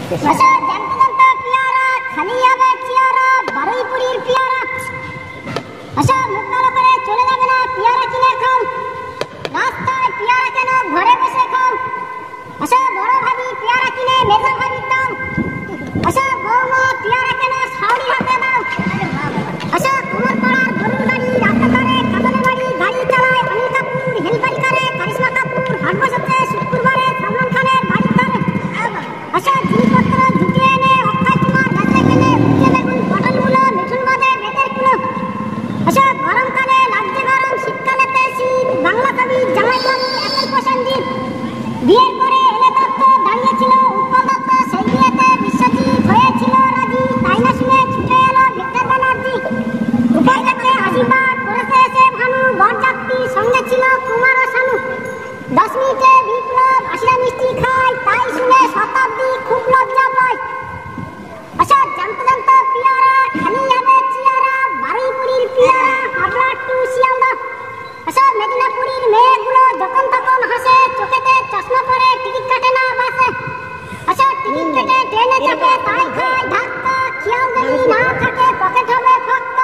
আচ্ছা জানতে জানতে পিয়ারা খালি যাবে চিয়ারা বারুইপুরির পিয়ারা। আচ্ছা মুখ কালো করে চলে যাবে না পিয়ারা কিনে খাও, রাস্তায় পিয়ারা কেন ঘরে বসে খাও। আচ্ছা বড় ভাবি পিয়ারা কিনে মেজো ভাবির দাও। আচ্ছা বৌমা পিয়ারা কেন শাওরি হাতে দাও। আচ্ছা তোমার পাড়ার গরুর গাড়ি রাস্তা ধারে কাঁদনে বাড়ি গাড়ি চালায় অনিল কাপুর, হেলপারি করে কারিশমা কাপুর, হাট বসেছে শুক্রবারে সালমান খানের বাড়ির ধারে। আচ্ছা জিনিসপত্র জুটিয়ে এনে অক্ষয় কুমার বেঁচে গেলে উঠে দেখুন পটলগুলো মিঠুন বাদে বেদের কুলো। আচ্ছা গরমকালে লাগছে গরম শীতকালেতে শীত, বাংলা কবি জামাই বাবু একের প্রসেনজিৎ। বিয়ের পরে এলে দত্ত দাঁড়িয়েছিল উৎপল দত্ত, সেই বিয়েতে বিশ্বজিৎ হয়েছিল রাজি, তাই না শুনে ছুটে এলো ভিক্টর ব্যানার্জি। উপর থেকে আশীর্বাদ করেছে এসে ভানু, বরযাত্রীর সঙ্গে ছিল কুমার ও শানু। 10 মিনিটে বিপ্লব 80টা মিষ্টি খায়, তাই শুনে শতাব্দী খুব লজ্জা পায়। আচ্ছা জানতে জানতে পিয়ারা খালি যাবে চিয়ারা বারুইপুরির পিয়ারা হাবড়া টু শিয়ালদা। আচ্ছা মেদিনীপুরের মেয়েগুলো যখন তখন হাসে, চোখেতে চশমা পরে টিকিট কাটে না বাসে। আচ্ছা টিকিট কেটে ট্রেনে চাপে তাই খায় ধাক্কা, খেয়াল যদি না থাকে পকেট হবে ফাঁকা।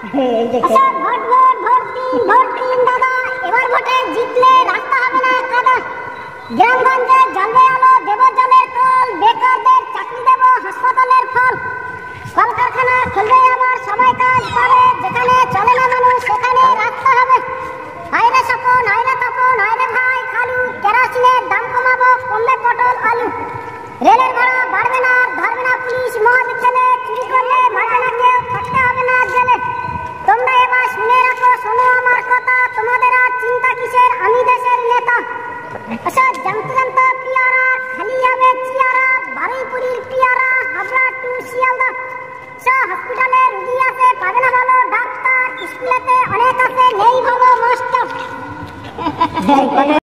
আচ্ছা ভোট দিন দাদা, এবার ভোটে জিতলে রাস্তা হবে না কাদা। গ্রামগঞ্জে জ্বলবে আলো দেব জলের কল, বেকারদের চাকরি দেব হাসপাতালের ফল। কলকারখানা খুলবে আবার সবাই কাজ পাবে, যেখানে চলে না মানুষ সেখানে রাস্তা হবে। হায়রে স্বপন হায়রে তপন হায়রে ভাই খালু, কেরোসিনের দাম কমাবো কমবে পটল আলু। রেলের ভাড়া বাড়বে না ধরবে না পুলিশ, মদ খেলে চুরি করলে মারবে না কেউ, থাকতে হবে না জেলে। তোমরা এবার শুনে রাখো শোনো আমার কথা, তোমাদের আর চিন্তা কিসের আমি দেশের নেতা। আচ্ছা জানতে জানতে পিয়ারা খালি যাবে চিয়ারা বারুইপুরির পিয়ারা হাবড়া টু শিয়ালদা। আচ্ছা হসপিটালে রুগী আছে পাবে না ভালো ডাক্তার, স্কুলেতে অনেক আছে নেই ভালো মাস্টার।